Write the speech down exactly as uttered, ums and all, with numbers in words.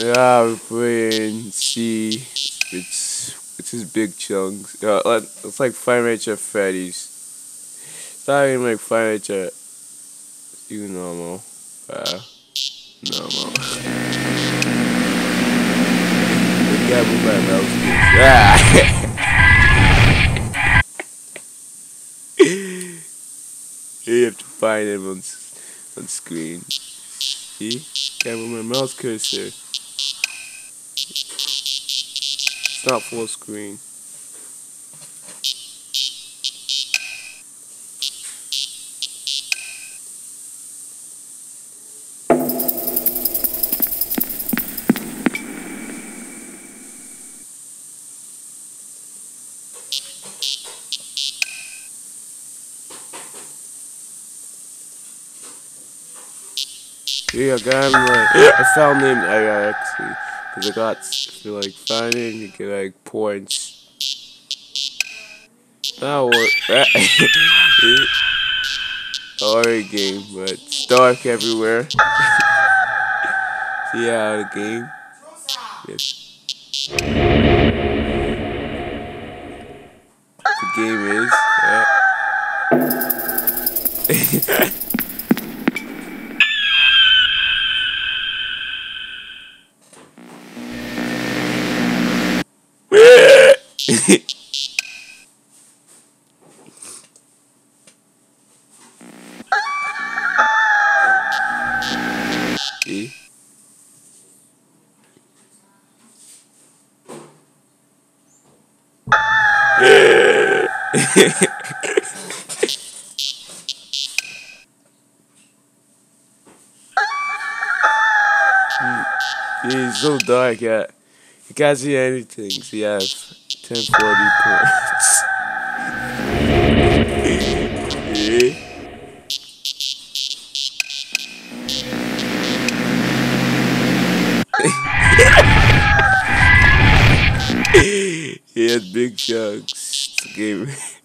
Yeah, we're playing C. It's it's his big chunks. Yeah, like- it's like Five Nights at Freddy's. It's not even like Five Nights at you normal. Uh, normal. The guy with my mouse is- Ah! You have to find him on s- on screen. See? Guy with my mouse cursor. It's not full screen. Yeah, I got him like I found him. I got actually because I got if you like find him, you get like points. That work. Horror game, but it's dark everywhere. See how the game? Yes. The game is. Yeah. See? He's so dark, yeah. You can't see anything. So you have ten forty points. Yeah. He had big chunks. It's a game.